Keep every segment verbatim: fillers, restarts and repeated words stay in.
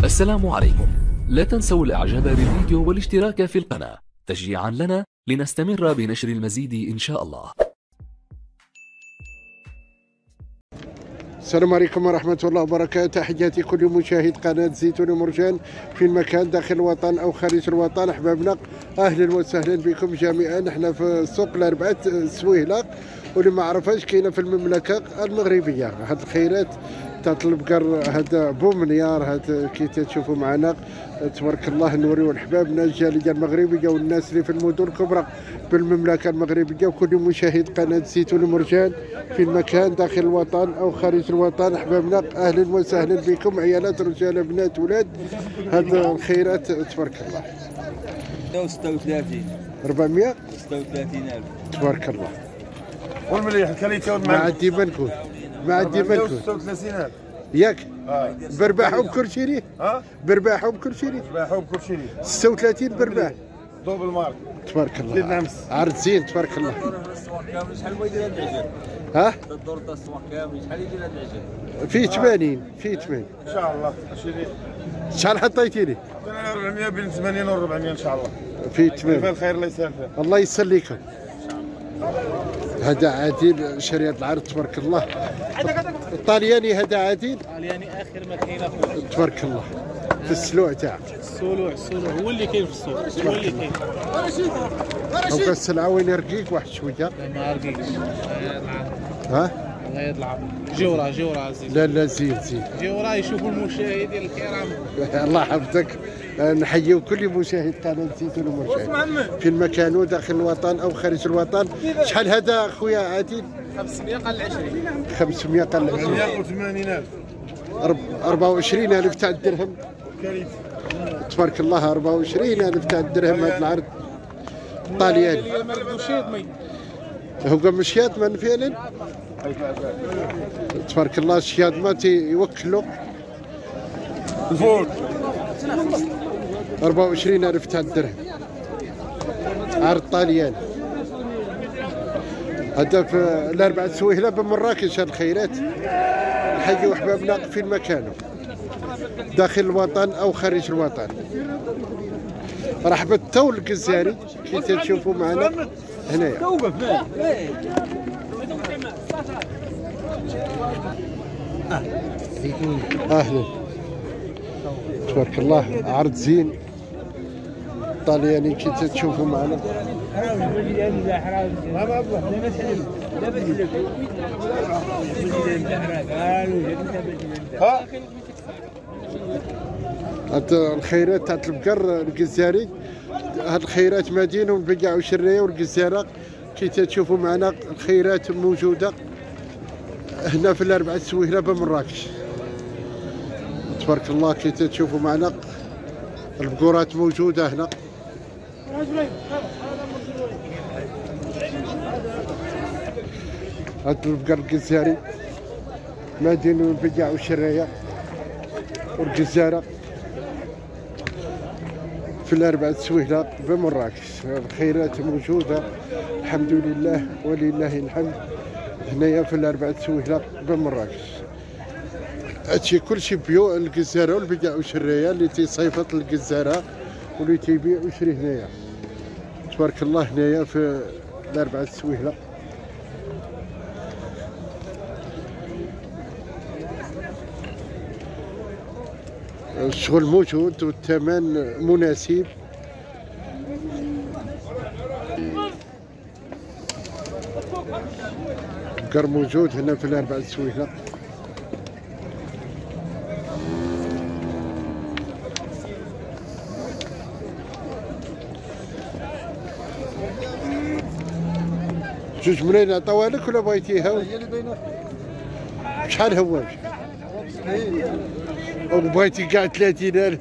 السلام عليكم. لا تنسوا الاعجاب بالفيديو والاشتراك في القناة تشجيعا لنا لنستمر بنشر المزيد ان شاء الله. السلام عليكم ورحمة الله وبركاته. تحياتي كل مشاهد قناة زيتون ومرجان في المكان داخل الوطن أو خارج الوطن. أحبابنا أهلا وسهلا بكم جميعا. نحن في سوق الأربعة السويهلة، واللي ما عرفهاش كاينة في المملكة المغربية. هاد الخيرات تاع البقر، هذا بومنيار، هذا كي تشوفوا معنا تبارك الله. نوريو لحبابنا الجاليه المغربيه والناس اللي في المدن الكبرى بالمملكه المغربيه وكل مشاهد قناه زيتون ومرجان في المكان داخل الوطن او خارج الوطن. احبابنا اهلا وسهلا بكم، عيالات رجال بنات ولاد. هذا الخيرات تبارك الله. ستة وثلاثين أربعمائة ستة وثلاثين ألف تبارك الله. والمليح الكاليتي ما عندي ما نكون ما عندي ما نكون ستة وثلاثين ألف ياك اه برباح بكل شيء. ها برباح بكل شيء باحوا بكل شيء ستة وثلاثين برباح دوبل مارك. تبارك الله. زيد نعمس عرض زين تبارك الله. شحال هو يدير هاد العجل؟ ها الدور تاع السواق كامل شحال يدير هاد العجل؟ فيه ثمانين فيه ثمانين. ان شاء الله. شيري شحال حطيتي لي؟ انا أربعمائة بين ثمانين و أربعمائة ان شاء الله. فيه كيف ثمانين. الخير الله يسهل فيه. الله يسليكم. هذا عادل شريعة العرض تبارك الله. الطالياني هذا عادل. الطالياني اخر ما كاين اخويا تبارك الله في السلوع تاعه. السلوع السلوع هو اللي كاين في السوق، هو اللي كاين. هو السلعه وين رقيق واحد شويه. ما رقيقش ها؟ الله يطلع جورا جورا زين. لا لا زين زين. جورا يشوفوا المشاهدين الكرام. الله يحفظك. نحيي كل مشاهد قناه زيتون ومرجان في المكان وداخل الوطن او خارج الوطن. شحال هذا خويا عادل؟ خمسمائة قل عشرين. خمسمائة قل عشرين. مائة وثمانين ألف أربعة وعشرين ألف تاع الدرهم. كاليتي تبارك الله. أربعة وعشرين ألف تاع الدرهم هذا العرض طالياني. هو مشيات من فعلا تبارك الله. الشياد ما تيوكلوا الفول أربعة وعشرين ألف تاع الدرهم عرض طالياني. هذا في الأربعة سويهلة بمراكش. هاد الخيرات نحيو أحبابنا في المكان داخل الوطن أو خارج الوطن. رحبة التول الجزائري كي تشوفوا معنا هنايا. أهلا تبارك الله. عرض زين طالياني كي تشوفوا معنا. هاد الخيرات تاع البقر الجزائري. هاد الخيرات مدينة والبقع والشرية والجزيرة كي تشوفوا معنا. الخيرات موجودة هنا في الأربعة سويهلة بمراكش تبارك الله. كي تشوفوا معنا البقورات موجودة هنا. هاد البقر الجزائري مدينة والبقع والشرية والجزيرة في الأربعة سويهلة بمراكش. الخيرات موجودة الحمد لله ولله الحمد هنايا في الأربعة سويهلة بمراكش. هادشي كلشي بيو الجزيرة والبقع والشرية اللي تيصيفط الجزيرة واللي تيبيع ويشري هنايا تبارك الله. هنايا في الأربعة سويهلة. الشغل موجود والثمن مناسب. بقر موجود هنا في الأربعة سويهلة. جوج ملايين عطاوها لك ولا بغيتيها؟ شحال هو؟ وبغيتي كاع ثلاثين ألف.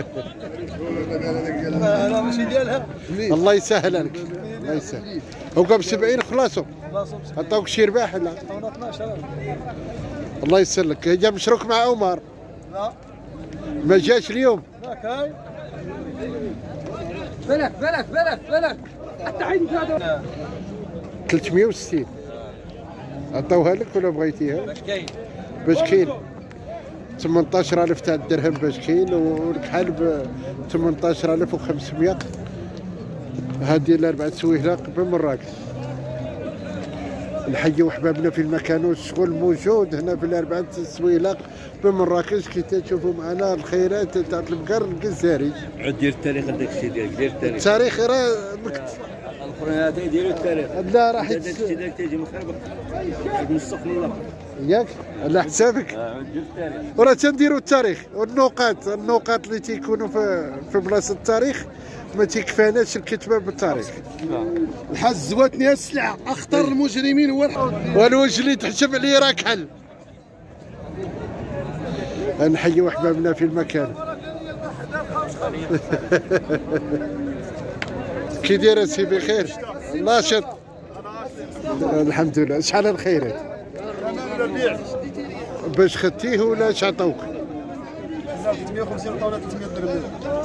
انا ماشي ديالها. الله يسهل عليك الله يسهل. هو ب سبعين خلاصو عطاوك شي رباح لا؟ عطاونا اثناش ألف. الله يسر لك. جا مشروك مع عمر؟ لا ما جاش اليوم؟ لا كاين. بالك بالك بالك بالك حتى عيد هذا ثلاثمائة وستين. عطاوها لك ولا بغيتيها؟ باش كاين باش كاين ثمانية عشر ألف تاع الدرهم باش كاين، والكحل ب ثمانية عشر ألف وخمسمية. هذه الأربعة سويلق بمراكش. نحيو احبابنا في المكان والشغل موجود هنا في الأربعة سويلق بمراكش. كي تشوفوا معنا الخيرات تاع البقر الجزائري. عاد دير التاريخ هذاك الشيء ديالك، دير التاريخ. التاريخ راه مكتوب. الاخرين هذا يديروا التاريخ. لا راح هذاك الشيء ديالك تيجي مخربق. من السوق من الاخر. ياك على حسابك. اه عاد دير التاريخ. وراه تنديروا التاريخ والنقاط، النقاط اللي تيكونوا في في بلاصه التاريخ ما تيكفاناش الكتابه بالتاريخ. الحاج زواتني السلعه، اخطر المجرمين هو والوجه اللي تحسب عليه راه كحل. نحيو احبابنا في المكان. كي داير سي بخير؟ ناشط الحمد لله. شحال الخيرات؟ باش خدتيه ولا اش عطاوك؟ ثلاثمية وخمسين طاوله ثلاثمية درهم.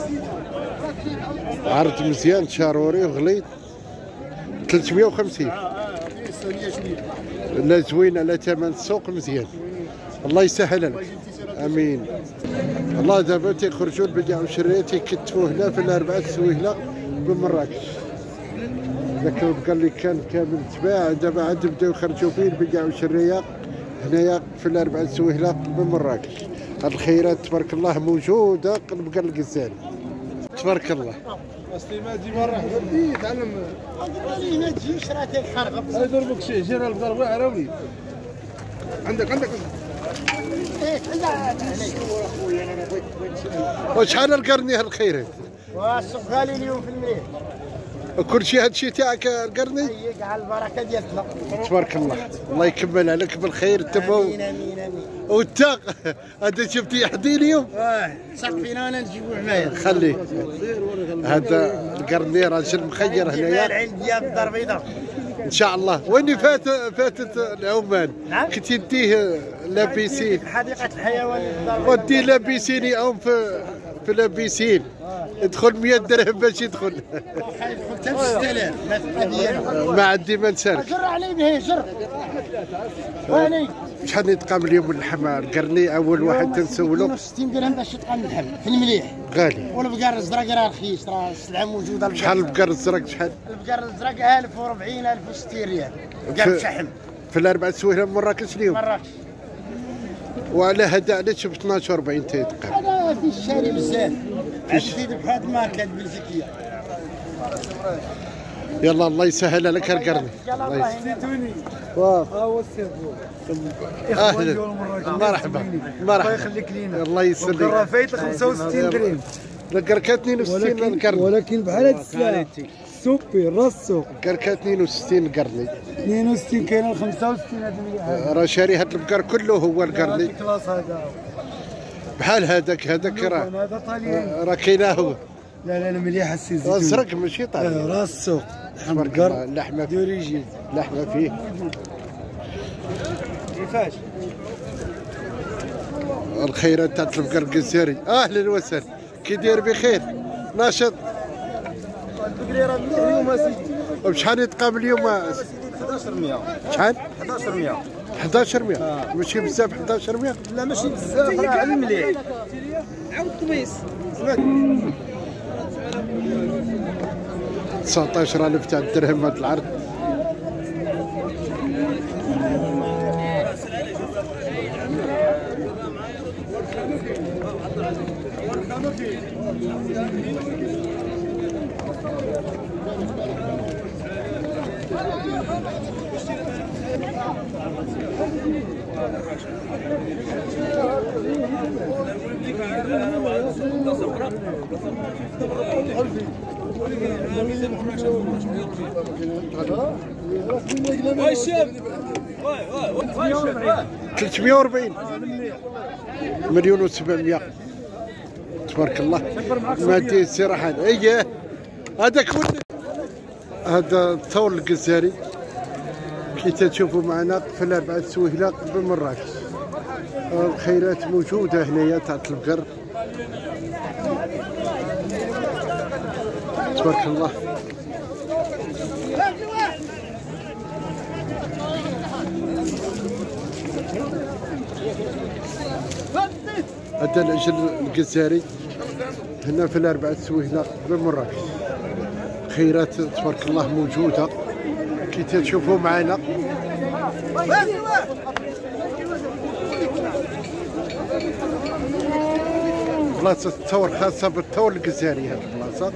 عرض مزيان شاروري وغليظ. ثلاثمية وخمسين. لا زوين على ثمن السوق مزيان. الله يسهل لك. امين. الله دابا تيخرجوا البيع والشراء تيكتفوا هنا في الأربعة سويلق بمراكش. ذاك البقر اللي كان كامل تباع دابا عاد بداو يخرجوا فيه البيع والشراء هنايا في الأربعة سويلق بمراكش. الخيرات تبارك الله موجوده. البقر الجزائري تبارك الله. سليمان جي برا ودي تعلم اللي ما تجيش راه تيخرب. يضربك شي جير البقر واعره وليد. عندك عندك وشحال القرني هالخيرات؟ والسوق غالي اليوم في المليح. كل شيء هذا الشيء تاعك القرني؟ هي كاع البركه ديالتنا. تبارك الله. الله يكمل عليك بالخير تما. امين امين امين. والتا هذا شفتي يحضي اليوم؟ اه صق فينا انا نجيبو حمايه. خليه. هذا القرني راجل مخير هنايا. العين ديال الدار البيضاء. ان شاء الله. وين فات فاتت العمان؟ نعم. كنت تديه لابيسين. في حديقه الحيوان الدار البيضاء. ودي لابيسين يعوم في في لابيسين. يدخل مية درهم باش يدخل. يدخل حتى ب ستة آلاف ما تبقى ديالو. ما عندي ما نسالك. جر علي به جر. واني شحال يتقام اليوم اللحم القرني؟ اول واحد تنسولو. اثنين وستين درهم باش يتقام اللحم في المليح. غالي. والبقر الزرق راه رخيص، راه السلعه موجوده. شحال البقر الزرق شحال؟ البقر الزرق ألف وأربعين ألف وستين ريال. بقر شحم في الأربعة سويلة مراكش اليوم. مراكش. وعلى هذا علاش ب اثناش وأربعين تيتقام؟ هذا في الشاري بزاف. عندي بحال الماركه بلجيكيه. يلا الله يسهل عليك القرني. الله يسهل. هو السيفو. اهلا مرحبا مرحبا. الله يخليك لينا. الله يسلمك. القرة فايت خمسة وستين درهم. القركه اثنين وستين القرن. ولكن بحال هاد السلعه سوبي راس السوق. القركه اثنين وستين القرني. اثنين وستين كاين خمسة وستين هذا مليح. راه شاري هذا البقر كله هو القرني. كلاس هذا. بحال هذاك هذاك راه هذا طاليان. راه كاينه هو. لا لا لا مليح السيزي. ازرق ماشي طالع. راس السوق. لحم تبارك الله. بقر اللحمه دوريجين. اللحمه فيه. كيفاش؟ الخيرات تاع البقر الجزائري. اهلا وسهلا. كي داير بخير؟ ناشط. البقري راه اليوم اسيدي. وبشحال يتقام اليوم؟ حداش مية. شحال؟ حداش مية. حداش مية. ماشي بزاف حداش مية. لا ماشي بزاف راه على المليح. عاود قميص. تسعطاش ألف تاع الدرهم هذا العرض. ثلاثمية وأربعين. مليون وسبعمية. تبارك الله. مادي الصراحة. اييه هذاك هو هذا الثور الجزائري كي تشوفوا معنا في الأربعة سويلق بمراكش. الخيرات موجودة هنايا تاع البقر. تبارك الله. هذا العجل الجزاري هنا في الأربعة سويلة بمراكش. خيرات تبارك الله موجودة كي تشوفوا معنا. بلاصة تصور خاصة بالثور الجزائري هذه البلاصة.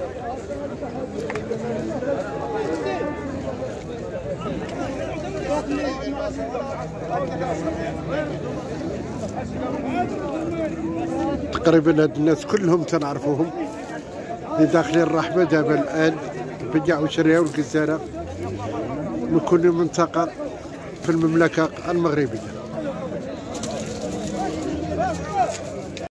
تقريبا هاد الناس كلهم تنعرفوهم اللي داخلين الرحمة دابا الآن بيع وشراء والجزيرة من كل منطقة في المملكة المغربية.